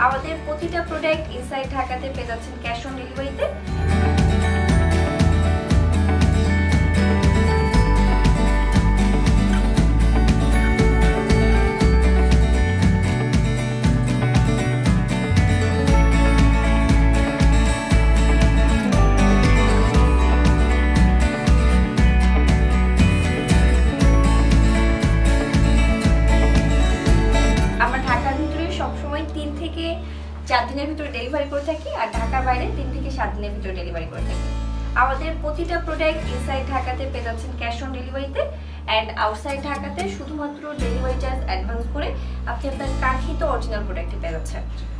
আমাদের প্রতিটা product inside ঢাকাতে পেয়ে যাচ্ছেন ক্যাশ অন ডেলিভারিতে। সবসময় 3 থেকে 4 দিনের ভিতরে ডেলিভারি করে থাকি, আর ঢাকার বাইরে 3 থেকে 7 দিনের ভিতরে ডেলিভারি করে থাকি। আমাদের প্রতিটা প্রোডাক্ট ইনসাইড ঢাকাতে পেয়ে যাচ্ছেন ক্যাশ অন ডেলিভারিতে, অ্যান্ড আউটসাইড ঢাকাতে শুধুমাত্র ডেলিভারি চার্জ অ্যাডভান্স করে আপনি আপনার কাঙ্ক্ষিত অরিজিনাল প্রোডাক্টটি পেয়ে যাচ্ছেন।